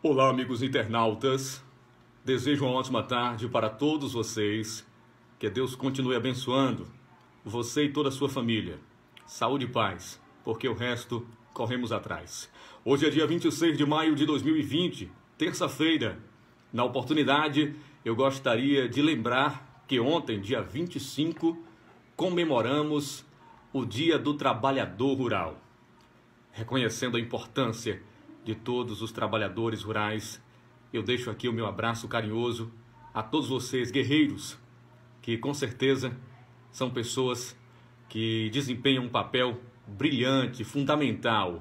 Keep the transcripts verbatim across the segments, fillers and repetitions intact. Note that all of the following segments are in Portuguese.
Olá, amigos internautas. Desejo uma ótima tarde para todos vocês. Que Deus continue abençoando você e toda a sua família. Saúde e paz, porque o resto corremos atrás. Hoje é dia vinte e seis de maio de dois mil e vinte, terça-feira. Na oportunidade, eu gostaria de lembrar que ontem, dia vinte e cinco, comemoramos o Dia do Trabalhador Rural. Reconhecendo a importância de todos os trabalhadores rurais, eu deixo aqui o meu abraço carinhoso a todos vocês, guerreiros, que com certeza são pessoas que desempenham um papel brilhante, fundamental.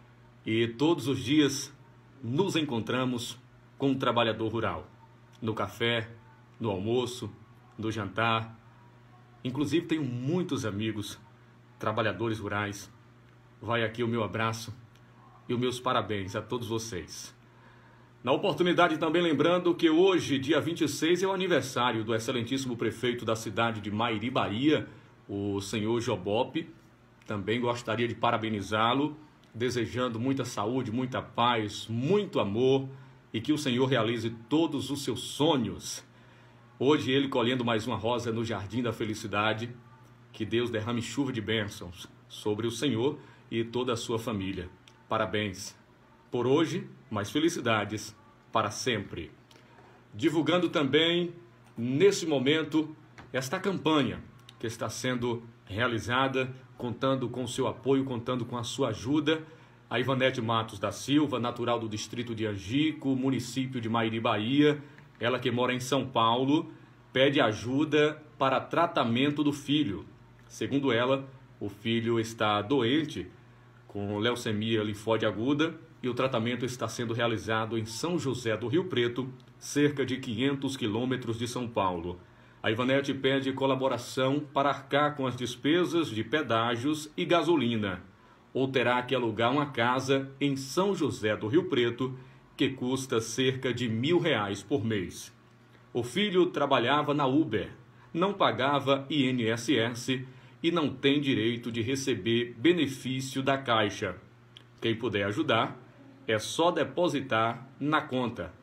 E todos os dias nos encontramos com um trabalhador rural, no café, no almoço, no jantar. Inclusive tenho muitos amigos trabalhadores rurais. Vai aqui o meu abraço e os meus parabéns a todos vocês. Na oportunidade também lembrando que hoje, dia vinte e seis, é o aniversário do excelentíssimo prefeito da cidade de Mairi, Bahia, o senhor Jobope. Também gostaria de parabenizá-lo, desejando muita saúde, muita paz, muito amor e que o Senhor realize todos os seus sonhos. Hoje ele colhendo mais uma rosa no Jardim da Felicidade. Que Deus derrame chuva de bênçãos sobre o Senhor e toda a sua família. Parabéns por hoje, mais felicidades para sempre. Divulgando também, nesse momento, esta campanha que está sendo realizada, contando com o seu apoio, contando com a sua ajuda. A Ivanete Matos da Silva, natural do distrito de Angico, município de Mairi, Bahia, ela que mora em São Paulo, pede ajuda para tratamento do filho. Segundo ela, o filho está doente com leucemia linfóide aguda e o tratamento está sendo realizado em São José do Rio Preto, cerca de quinhentos quilômetros de São Paulo. A Ivanete pede colaboração para arcar com as despesas de pedágios e gasolina, ou terá que alugar uma casa em São José do Rio Preto, que custa cerca de mil reais por mês. O filho trabalhava na Uber, não pagava I N S S e não tem direito de receber benefício da Caixa. Quem puder ajudar, é só depositar na conta.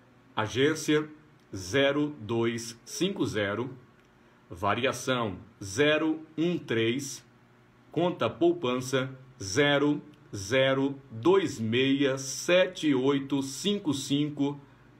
Agência zero dois cinco zero, variação zero um três, conta poupança zero zero dois seis sete oito cinco cinco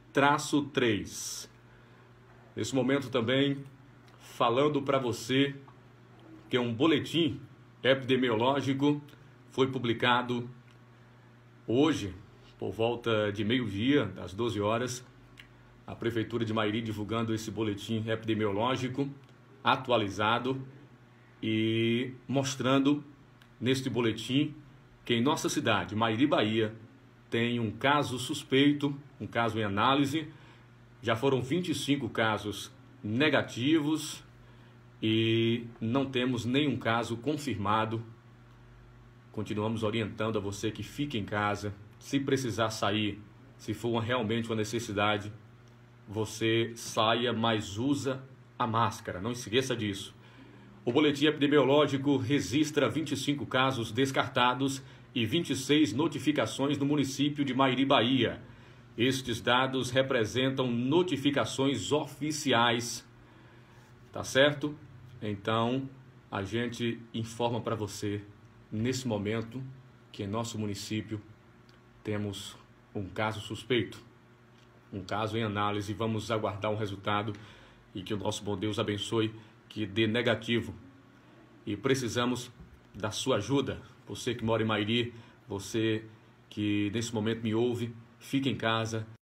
três. Nesse momento também, falando para você que um boletim epidemiológico foi publicado hoje, por volta de meio-dia, das doze horas, a Prefeitura de Mairi divulgando esse boletim epidemiológico atualizado e mostrando neste boletim que em nossa cidade, Mairi, Bahia, tem um caso suspeito, um caso em análise. Já foram vinte e cinco casos negativos e não temos nenhum caso confirmado. Continuamos orientando a você que fique em casa. Se precisar sair, se for uma, realmente uma necessidade, você saia, mas usa a máscara. Não esqueça disso. O boletim epidemiológico registra vinte e cinco casos descartados e vinte e seis notificações no município de Mairi, Bahia. Estes dados representam notificações oficiais. Tá certo? Então, a gente informa para você, nesse momento, que em nosso município temos um caso suspeito, um caso em análise. Vamos aguardar um resultado e que o nosso bom Deus abençoe, que dê negativo. E precisamos da sua ajuda. Você que mora em Mairi, você que nesse momento me ouve, fique em casa.